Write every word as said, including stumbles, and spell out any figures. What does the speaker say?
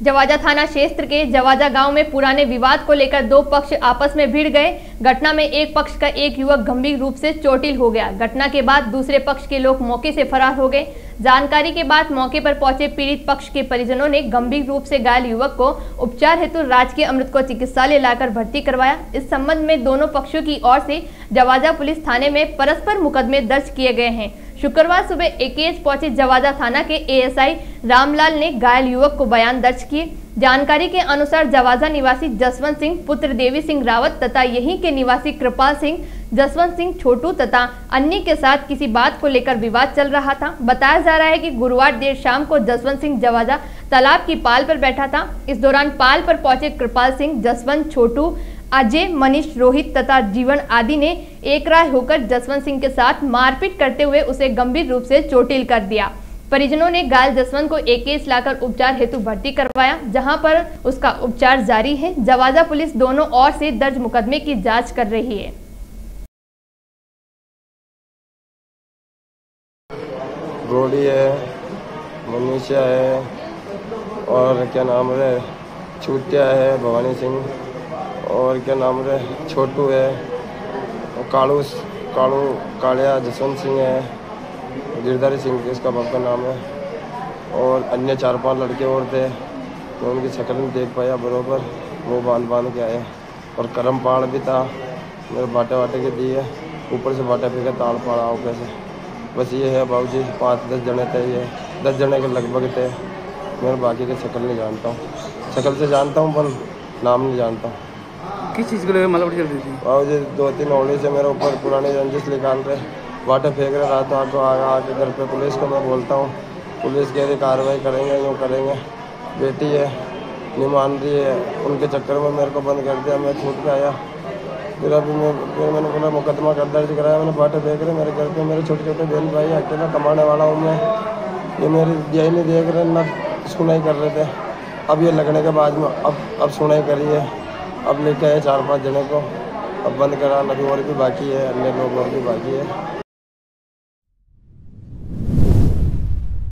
जवाजा थाना क्षेत्र के जवाजा गांव में पुराने विवाद को लेकर दो पक्ष आपस में भिड़ गए। घटना में एक पक्ष का एक युवक गंभीर रूप से चोटिल हो गया। घटना के बाद दूसरे पक्ष के लोग मौके से फरार हो गए। जानकारी के बाद मौके पर पहुंचे पीड़ित पक्ष के परिजनों ने गंभीर रूप से घायल युवक को उपचार हेतु राजकीय अमृतकोट चिकित्सालय लाकर भर्ती करवाया। इस संबंध में दोनों पक्षों की ओर से जवाजा पुलिस थाने में परस्पर मुकदमे दर्ज किए गए हैं। शुक्रवार सुबह एकेज पहुंचे जवाजा थाना के एएसआई रामलाल ने घायल युवक को बयान दर्ज किए। जानकारी के अनुसार जवाजा निवासी जसवंत सिंह पुत्र देवी सिंह रावत तथा यहीं के निवासी कृपाल सिंह, जसवंत सिंह छोटू तथा अन्य के साथ किसी बात को लेकर विवाद चल रहा था। बताया जा रहा है कि गुरुवार देर शाम को जसवंत सिंह जवाजा तालाब की पाल पर बैठा था। इस दौरान पाल पर पहुंचे कृपाल सिंह, जसवंत, छोटू, अजय, मनीष, रोहित तथा जीवन आदि ने एक राय होकर जसवंत सिंह के साथ मारपीट करते हुए उसे गंभीर रूप से चोटिल कर दिया। परिजनों ने घायल जसवंत को एकेज लाकर उपचार हेतु भर्ती करवाया, जहां पर उसका उपचार जारी है। जवाजा पुलिस दोनों ओर से दर्ज मुकदमे की जांच कर रही है। गोली है, मनीषा है और क्या नाम है छूटिया है, भवानी सिंह और क्या नाम है छोटू है, कालू कालू कालिया जसवंत सिंह है, गिरधारी सिंह इसका बाप का नाम है और अन्य चार पांच लड़के और थे। मैं उनकी शक्ल नहीं देख पाया बरोबर, मुँह बांध बांध के आए और करम पाड़ भी था। मेरे बाटे वाटे के दिए, ऊपर से बाटा फेंका ताड़ पाड़ा आओ कैसे। बस ये है बाबूजी, पाँच दस जने थे, ये दस जने के लगभग थे। मैं बाकी की शक्ल नहीं जानता हूँ, शक्ल से जानता हूँ पर नाम नहीं जानता हूँ। किस चीज़ को लेकर मालूम चल रही थी? बाबूजी दो तीन होली से मेरे ऊपर पुरानी रंजिश निकाल रहे, बाटे फेंक रहे। रात आगे आगे आके घर पे पुलिस को मैं बोलता हूँ, पुलिस कह रही कार्रवाई करेंगे, यूँ करेंगे। बेटी है नहीं मान रही है, उनके चक्कर में मेरे को बंद कर दिया। मैं छूट के आया, फिर अभी मैं फिर मैंने बोला मुकदमा कर दर्ज कराया। मैंने बाटे फेंक रहे मेरे घर पे, मेरे छोटे छोटे बहन भाई, अकेला कमाने वाला हूँ मैं। ये मेरी दिया नहीं देख रहे, ना सुनाई कर रहे थे। अब ये लगने के बाद में अब अब सुनाई करी है, अब लेके आए चार पाँच जने को, अब बंद करा। अभी और भी बाकी है, अन्य लोग और भी बाकी है।